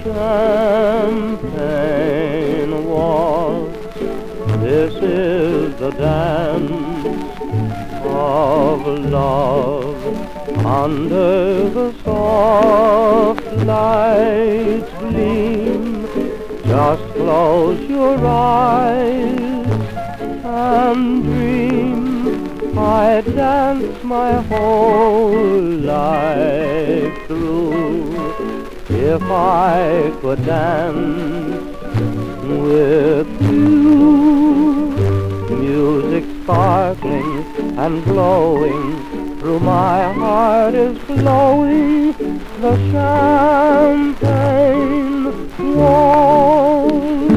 Champagne Waltz, this is the dance of love. Under the soft light's gleam, just close your eyes and dream. I dance my whole life through. If I could dance with you, music sparkling and glowing, through my heart is flowing the champagne waltz.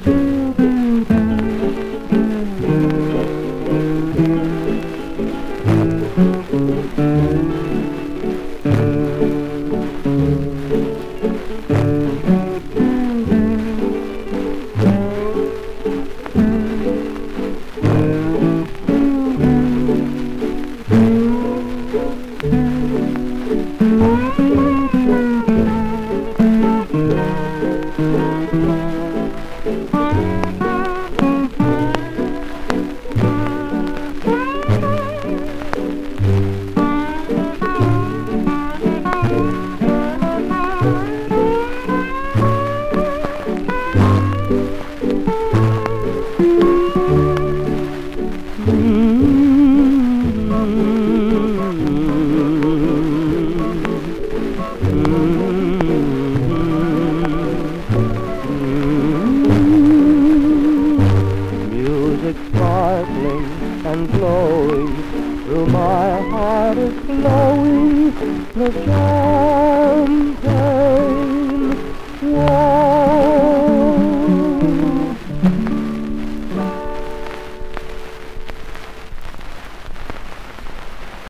Sparkling and glowing, through my heart is flowing the champagne